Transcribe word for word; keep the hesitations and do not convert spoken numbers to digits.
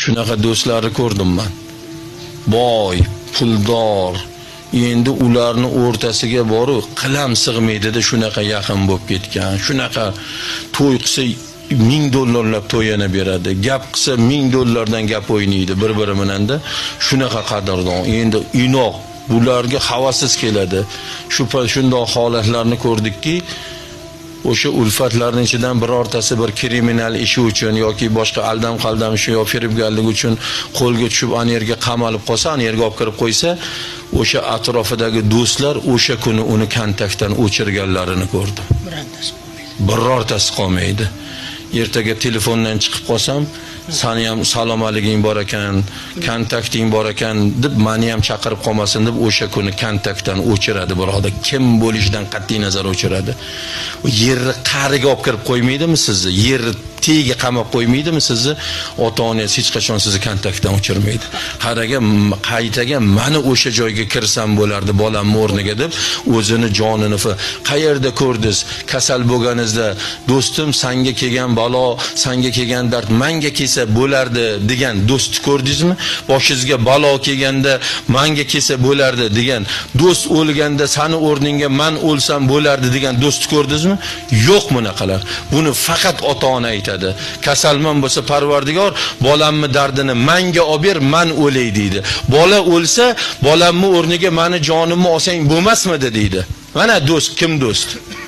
Shunaqa do'stlarni ko'rdim men. Boy, puldor, endi ularni o'rtasiga borib qilam sig'maydida shunaqa yaqin bo'lib ketgan. Shunaqa to'y qilsa ming dollarlab to'yana beradi. Gap qilsa ming dollardan gap o'ynaydi bir-biri bilan-da. Shunaqa qadrdon. Endi inoq bularga havasiz keladi. Shu shunday holatlarni ko'rdikki, o'sha ulfatlarning ichidan birortasi bir kriminal ishi uchun yoki boshqa aldam qaldam ishi yo firibgarlik uchun qo'lga tushib ana yerga qamalib qolsa, ana yerga olib kirib qo'ysa, o'sha atrofidagi do'stlar o'sha kuni uni kontaktdan o'chirganlarini ko'rdim. Birortasi qolmaydi. Ertaga telefondan chiqib qolsam, sani ham salom aliging bor ekan, kontakting bor ekan deb meni ham chaqirib qolmasin deb o'sha kuni kontaktdan o'chiradi biroda. Kim bo'lishidan qat'iy nazar o'chiradi. U yerni qariga olib kirib qo'ymaydimi sizni? Yerni tegi qamab qo'ymaydimi sizni? Ota-onangiz hech qachon sizni kontaktdan o'chirmaydi. Qaraga qaytaga meni o'sha joyga kirsam bo'lardi bolamni o'rniga deb o'zini jonini qayerda ko'rdingiz? Kasal bo'lganingizda do'stim senga kelgan balo, senga kelgan dard menga kelsa bo'lardi degan do'stni ko'rdingizmi? Boshingizga balo kelganda menga kelsa bo'lardi degan do'st o'lganda seni o'rningga men o'lsam bo'lardi degan do'stni ko'rdingizmi? Yo'q bunaqalar. Buni faqat ota-ona aytadi. Kasalman bo'lsa Parvardigor bolamni dardini menga olib ber, men o'lay deydi. Bola o'lsa bolamni o'rniga meni jonimni olsang bo'lmasmidi deydi. Mana do'st kim do'st?